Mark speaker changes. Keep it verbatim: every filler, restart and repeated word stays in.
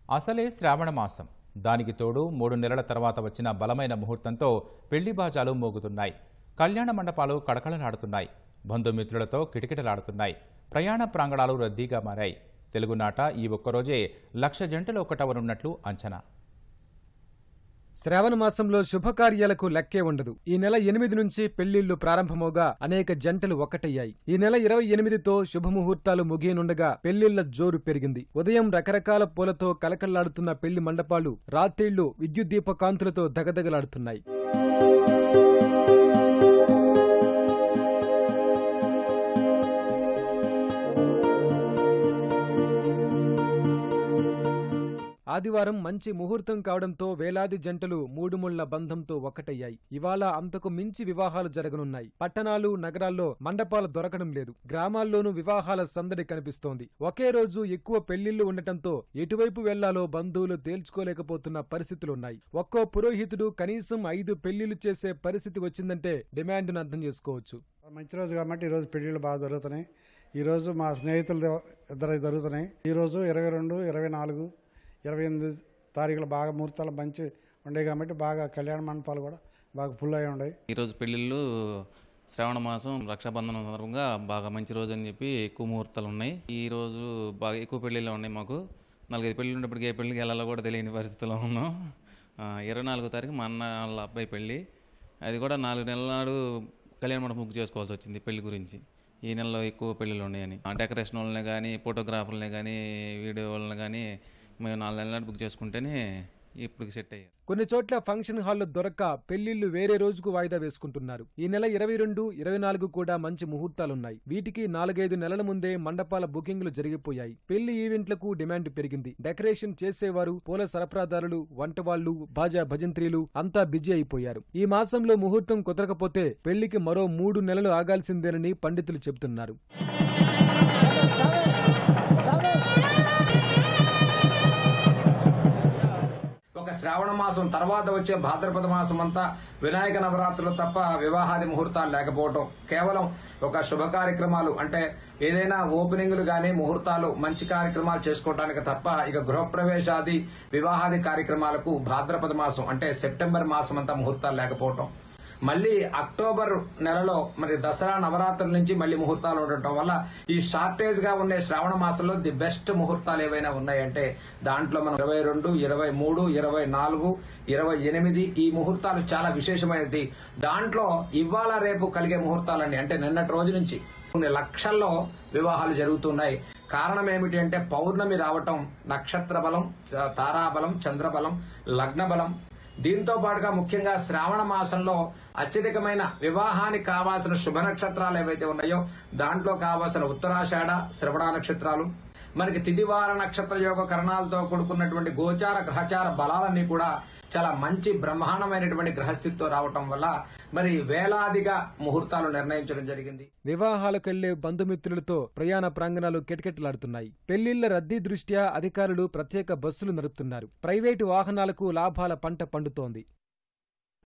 Speaker 1: అసలే శ్రావణ మాసం. దానికి తోడు మూడు నెలల తర్వాత వచ్చిన బలమైన ముహూర్తంతో పెళ్లి బాజాలు మోగుతున్నాయి. కళ్యాణ మండపాలు కడకళలాడుతున్నాయి. బంధుమిత్రులతో కిటకిటలాడుతున్నాయి. ప్రయాణ ప్రాంగణాలు రద్దీగా మారాయి. తెలుగునాట ఈ ఒక్కరోజే లక్ష జంటలు ఒకటవనున్నట్లు అంచనా.
Speaker 2: శ్రావణ మాసంలో శుభకార్యాలకు లెక్కే ఉండదు. ఈ నెల ఎనిమిది నుంచి పెళ్లిళ్లు ప్రారంభమోగా అనేక జంటలు ఒక్కటయ్యాయి. ఈ నెల ఇరవై ఎనిమిదితో శుభముహూర్తాలు ముగియనుండగా పెళ్లిళ్ల జోరు పెరిగింది. ఉదయం రకరకాల పూలతో కలకల్లాడుతున్న పెళ్లి మండపాలు రాత్రిళ్లు విద్యుత్ దీప కాంతులతో దగదగలాడుతున్నాయి. ఆదివారం మంచి ముహూర్తం కావడంతో వేలాది జంటలు మూడుముళ్ల బంధంతో ఒక్కటయ్యాయి. ఇవాళ అంతకు మించి వివాహాలు జరగనున్నాయి. పట్టణాలు, నగరాల్లో మండపాలు దొరకడం లేదు. గ్రామాల్లోనూ వివాహాల సందడి కనిపిస్తోంది. ఒకే రోజు ఎక్కువ పెళ్లిళ్లు ఉండటంతో ఎటువైపు వెళ్లాలో బంధువులు తేల్చుకోలేకపోతున్న పరిస్థితులున్నాయి. ఒక్కో పురోహితుడు కనీసం ఐదు పెళ్లిళ్లు చేసే పరిస్థితి వచ్చిందంటే డిమాండ్ను అర్థం చేసుకోవచ్చు.
Speaker 3: మంచి రోజు కాబట్టి ఈరోజు పెళ్లిళ్ళు బాగా జరుగుతున్నాయి. ఈరోజు మా స్నేహితులు ఇద్దరు జరుగుతున్నాయి. ఈరోజు ఇరవై రెండు ఇరవై నాలుగు ఇరవై ఎనిమిది తారీఖులు బాగా ముహూర్తాలు మంచి ఉండేవి కాబట్టి బాగా కళ్యాణ మండపాలు కూడా బాగా ఫుల్ అయి ఉన్నాయి.
Speaker 4: ఈరోజు పెళ్ళిళ్ళు శ్రావణ మాసం రక్షాబంధనం సందర్భంగా బాగా మంచి రోజు అని చెప్పి ఎక్కువ ముహూర్తాలు ఉన్నాయి. ఈ రోజు బాగా ఎక్కువ పెళ్ళిళ్ళు ఉన్నాయి. మాకు నాలుగైదు పెళ్ళి ఉన్నప్పటికీ ఏ పెళ్ళికి వెళ్ళాలో కూడా తెలియని పరిస్థితిలో ఉన్నాం. ఇరవై నాలుగో తారీఖు మా అన్న వాళ్ళ అబ్బాయి పెళ్ళి. అది కూడా నాలుగు నెలల నాడు కళ్యాణ మండపం బుక్ చేసుకోవాల్సి వచ్చింది పెళ్లి గురించి. ఈ నెలలో ఎక్కువ పెళ్ళిళ్ళు ఉన్నాయని డెకరేషన్ వాళ్ళని కానీ ఫోటోగ్రాఫర్లని కానీ వీడియో వాళ్ళని కానీ మేము నాలుగు నెలల నాడు బుక్ చేసుకుంటేనే ఇప్పుడు సెట్ అయ్యారు.
Speaker 2: కొన్ని చోట్ల ఫంక్షన్ హాల్లో దొరక్క పెళ్లిళ్లు వేరే రోజుకు వాయిదా వేసుకుంటున్నారు. ఈ నెల ఇరవై రెండు ఇరవై నాలుగు కూడా మంచి ముహూర్తాలున్నాయి. వీటికి నాలుగైదు నెలల ముందే మండపాల బుకింగ్లు జరిగిపోయాయి. పెళ్లి ఈవెంట్లకు డిమాండ్ పెరిగింది. డెకరేషన్ చేసేవారు, పూల సరఫరాదారులు, వంటవాళ్లు, బాజా భజంత్రీలు అంతా బిజీ అయిపోయారు. ఈ మాసంలో ముహూర్తం కుదరకపోతే పెళ్లికి మరో మూడు నెలలు ఆగాల్సిందేనని పండితులు చెబుతున్నారు.
Speaker 5: ఒక శ్రావణ మాసం తర్వాత వచ్చే భాద్రపద మాసం అంతా వినాయక నవరాత్రులు తప్ప వివాహాది ముహూర్తాలు లేకపోవటం, కేవలం ఒక శుభ కార్యక్రమాలు అంటే ఏదైనా ఓపెనింగ్లు గానీ ముహూర్తాలు మంచి కార్యక్రమాలు చేసుకోవడానికి తప్ప ఇక గృహప్రవేశాది వివాహాది కార్యక్రమాలకు భాద్రపద మాసం అంటే సెప్టెంబర్ మాసం అంతా ముహూర్తాలు లేకపోవటం, మళ్లీ అక్టోబర్ నెలలో మరి దసరా నవరాత్రుల నుంచి మళ్లీ ముహూర్తాలు ఉండటం వల్ల ఈ షార్టేజ్ గా ఉండే శ్రావణ మాసంలో ది బెస్ట్ ముహూర్తాలు ఏవైనా ఉన్నాయంటే దాంట్లో మనం ఇరవై రెండు ఇరవై మూడు ఇరవై నాలుగు ఇరవై ఎనిమిది ఈ ముహూర్తాలు చాలా విశేషమైనది. దాంట్లో ఇవాళ రేపు కలిగే ముహూర్తాలన్నీ అంటే నిన్నటి రోజు నుంచి కొన్ని లక్షల్లో వివాహాలు జరుగుతున్నాయి. కారణం ఏమిటి అంటే పౌర్ణమి రావటం, నక్షత్ర బలం, తారాబలం, చంద్రబలం, లగ్న బలం, దీంతో పాటుగా ముఖ్యంగా శ్రావణ మాసంలో అత్యధికమైన వివాహానికి కావాల్సిన శుభ నక్షత్రాలు ఏవైతే ఉన్నాయో దాంట్లో కావాల్సిన ఉత్తరాషాఢ, శ్రవణ నక్షత్రాలు, మనకి తిదివార నక్షత్ర యోగ కరణాలతో కూడుకున్నటువంటి గోచార గ్రహచార బలాలన్నీ కూడా చాలా మంచి బ్రహ్మాండమైనటువంటి గ్రహస్థితితో రావటం వల్ల మరి వేలాదిగా ముహూర్తాలు నిర్ణయించడం జరిగింది.
Speaker 2: వివాహాలకెళ్లే బంధుమిత్రులతో ప్రయాణ ప్రాంగణాలు కిటకిటలాడుతున్నాయి. పెళ్లిళ్ల రద్దీ దృష్ట్యా అధికారులు ప్రత్యేక బస్సులు నడుపుతున్నారు. ప్రైవేటు వాహనాలకు లాభాల పంట పండుతోంది.